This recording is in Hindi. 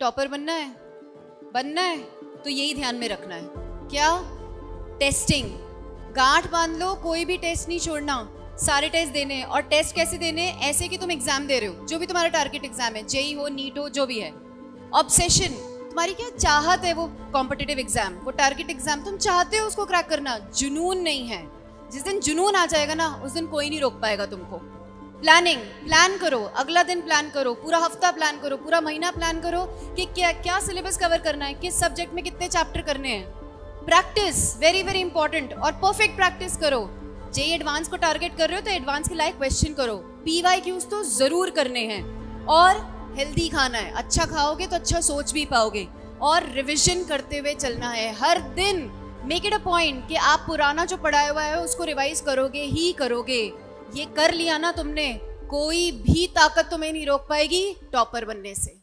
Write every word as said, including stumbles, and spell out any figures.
टॉपर बनना है, बनना है तो यही ध्यान में रखना है। क्या? टेस्टिंग। गांठ बांध लो, कोई भी टेस्ट नहीं छोड़ना, सारे टेस्ट देने हैं। और टेस्ट कैसे देने हैं? ऐसे कि तुम एग्जाम दे रहे हो, जो भी तुम्हारा टारगेट एग्जाम है, जेई हो, नीट हो, जो भी है। ऑब्सेशन, तुम्हारी क्या चाहत है वो कॉम्पिटिटिव एग्जाम, वो टारगेट एग्जाम तुम चाहते हो उसको क्रैक करना, जुनून नहीं है। जिस दिन जुनून आ जाएगा ना, उस दिन कोई नहीं रोक पाएगा तुमको। प्लानिंग, प्लान करो, अगला दिन प्लान करो, पूरा हफ्ता प्लान करो, पूरा महीना प्लान करो कि क्या क्या सिलेबस कवर करना है, किस सब्जेक्ट में कितने चैप्टर करने हैं। प्रैक्टिस, वेरी वेरी इंपॉर्टेंट, और परफेक्ट प्रैक्टिस करो। जेई एडवांस को टारगेट कर रहे हो तो एडवांस के लायक क्वेश्चन करो, पीवाई क्यूज तो जरूर करने हैं। और हेल्दी खाना है, अच्छा खाओगे तो अच्छा सोच भी पाओगे। और रिविजन करते हुए चलना है हर दिन। मेक इट अ पॉइंट कि आप पुराना जो पढ़ाया हुआ है उसको रिवाइज करोगे ही करोगे। ये कर लिया ना तुमने, कोई भी ताकत तुम्हें नहीं रोक पाएगी टॉपर बनने से।